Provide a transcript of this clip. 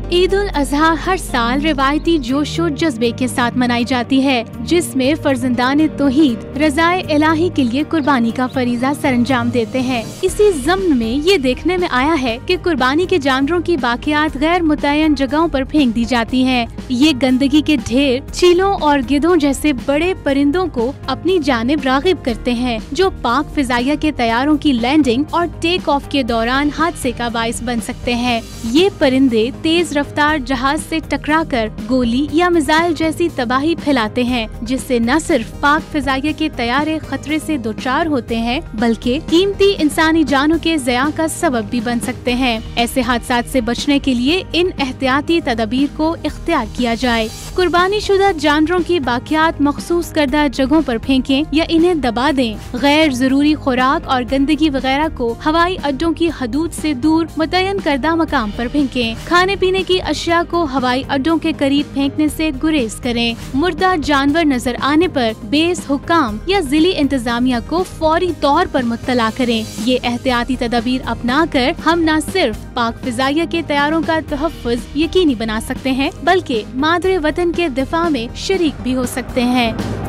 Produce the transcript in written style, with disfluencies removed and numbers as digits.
ईद उल अजहा हर साल रिवायती जोश और जज्बे के साथ मनाई जाती है, जिसमें फर्जंदान तौहीद रज़ाए इलाही के लिए कुर्बानी का फरीजा सरंजाम देते हैं। इसी ज़म्न में ये देखने में आया है कि कुर्बानी के जानवरों की बाकियात गैर मुतय्यन जगहों पर फेंक दी जाती हैं। ये गंदगी के ढेर चीलों और गिद्धों जैसे बड़े परिंदों को अपनी जानिब रागिब करते हैं, जो पाक फिजाइया के तैयारों की लैंडिंग और टेक ऑफ के दौरान हादसे का बाइस बन सकते हैं। ये परिंदे तेज रफ्तार जहाज से टकराकर गोली या मिसाइल जैसी तबाही फैलाते हैं, जिससे न सिर्फ पाक फिजाइया के तैयारे खतरे से दोचार होते हैं, बल्कि कीमती इंसानी जानों के ज़या का सबब भी बन सकते हैं। ऐसे हादसात से बचने के लिए इन एहतियाती तदबीर को इख्तियार किया जाए। कुर्बानी शुदा जानवरों की बाकियात मखसूस करदा जगहों पर फेंकें या इन्हें दबा दें। गैर जरूरी खुराक और गंदगी वगैरह को हवाई अड्डों की हदूद से दूर मुतय्यन करदा मकाम पर फेंकें। खाने पीने की अशिया को हवाई अड्डों के करीब फेंकने से गुरेज करें। मुर्दा जानवर नजर आने पर बेस हुक्काम या जिली इंतजामिया को फौरी तौर पर मुत्तला करें। ये एहतियाती तदबीर अपना कर हम न सिर्फ पाक फिजाइया के तैयारों का तहफ़्फ़ुज़ यकीनी बना सकते हैं, बल्कि मादरे वतन के दिफा में शरीक भी हो सकते हैं।